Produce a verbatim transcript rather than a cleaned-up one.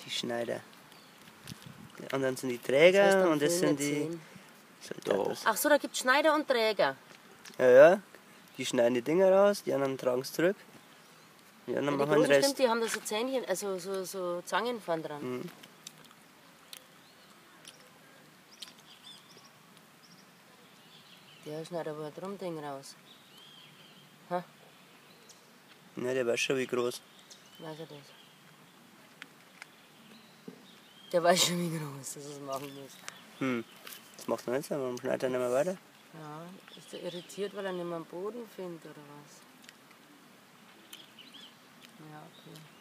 die Schneider. Die anderen sind die Träger Das heißt, am und das Film sind die erzählen. Soldaten. Ach so, da gibt es Schneider und Träger. Ja, ja. Die schneiden die Dinger raus, die anderen tragen es zurück. Die Ja, anderen die machen den großen Rest. stimmt, die haben da so Zähnchen, also so, so Zangen vorn dran. Mhm. Der schneidet aber ein Drum-Ding raus. Ha, Ja, der weiß schon wie groß. weiß er das? Der weiß schon, wie groß das es machen muss. Hm. Das macht er nicht so, warum schneidet er nicht mehr weiter? Ja, ist er irritiert, weil er nicht mehr am Boden findet, oder was? Ja, okay.